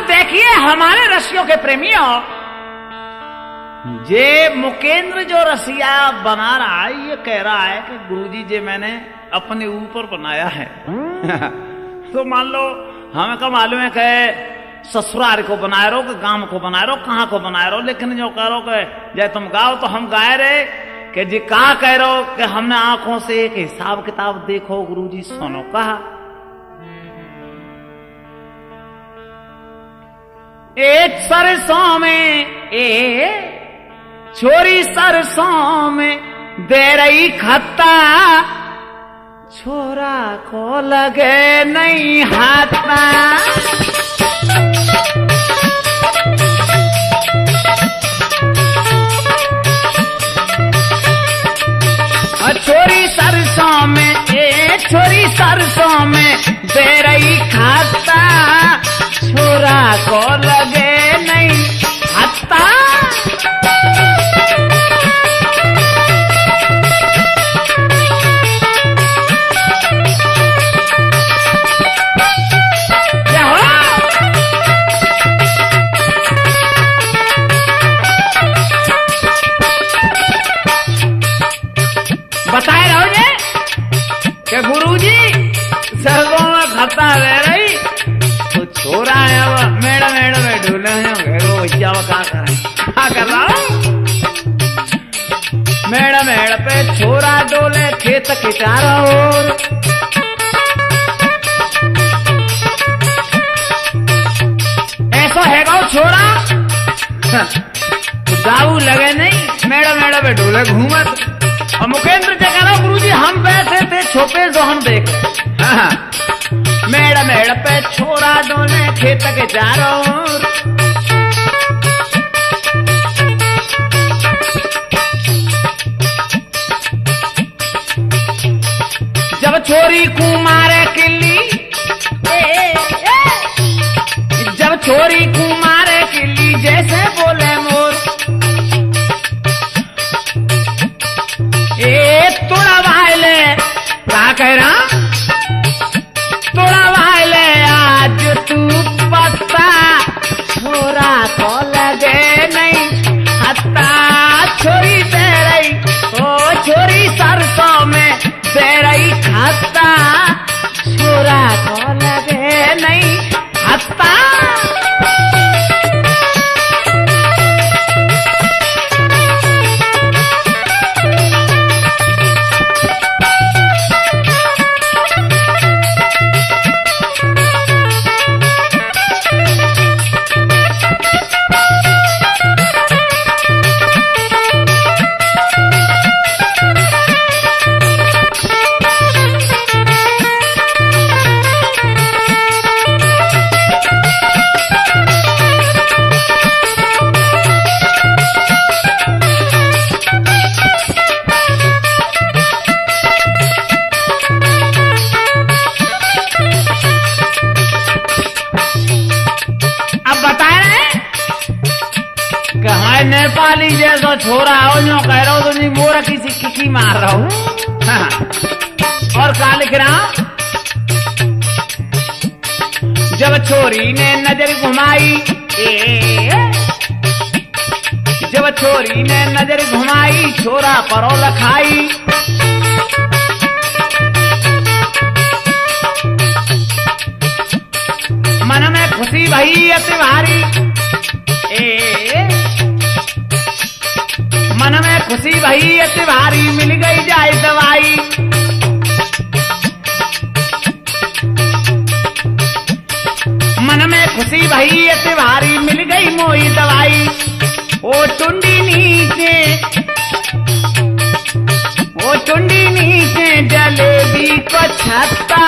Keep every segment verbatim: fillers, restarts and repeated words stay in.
देखिए हमारे रसियों के प्रेमियों, जे मुकेंद्र जो रसिया बना रहा है ये कह रहा है कि गुरुजी जी मैंने अपने ऊपर बनाया है। तो मान लो हमें का मालूम है कि ससुराल को बनाए रहो कि गांव को बनाए रहो, कहाँ को बनाए रहो, लेकिन जो कह रहो कि जय तुम गाओ तो हम गाए रहे कि जी कहा कह रहो कि हमने आंखों से एक हिसाब किताब देखो गुरुजी सुनो कहा। एक सरसों में ए छोरी सरसों में दे रही खत्ता, छोरा को लगे नहीं हाथा। छोरी सरसों में ए छोरी सरसों में दे रही खत्ता, छोरा को लगे नहीं हाथा। बताए रहो ये कि गुरुजी सरसों में खत्ता रह रही तो छोरा है वो मेड़ मेड़ में ढूंढे वो भैया वो क्या कर क्या कर रहा हूँ। मेड़ मेड़ पे छोरा डोले खेत के चारों ओर, ऐसा है गो छोरा दाऊ लगे नहीं मेड़ मेड़ पे डोले घूमत। और मुकेंद्र जी कह रहा गुरुजी हम बैठे थे छोपे जो हम देख हाँ। मेड़ मेड़ पे छोरा डोले खेत के चारों ओर, जब छोरी कुमारे किल्ली ए, ए, जब छोरी कुमारे किल्ली जैसे बोले मोर, ए तोड़ा वाले क्या कह रहा तोड़ा वाले आज तू पत्ता, छोरा को लगे नहीं हत्ता। छोरी दे रही ओ छोरी सरसों में दे रही खत्ता, छोरा को लगे नहीं हत्ता। नेपाली जैसा छोरा हो जो कह रहा हूं तो नहीं मोरा किसी किकी मार रहा हूं। हाँ। और क्या लिख रहा जब छोरी ने नजर घुमाई ए, जब छोरी ने नजर घुमाई छोरा परो लखाई, मन में खुशी भई अति भारी ए, मन में खुशी भई अति भारी मिल गई जाए दवाई। मन में खुशी भई अति भारी मिल गई मोई दवाई। ओ टुंडी नीचे ओ टुंडी नीचे जलेबी को छत्ता,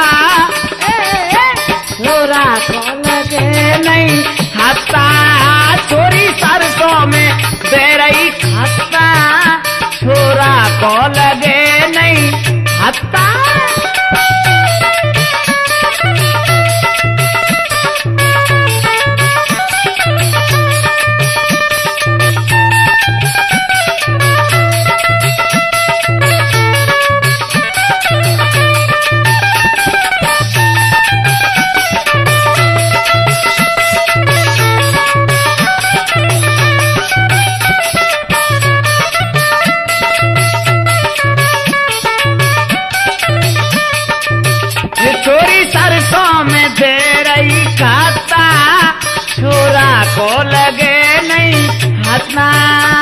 छोरा को लगे नहीं हत्ता। छोरी सरसों में दे रही खत्ता, छोरा को लगे नहीं हत्ता। हतना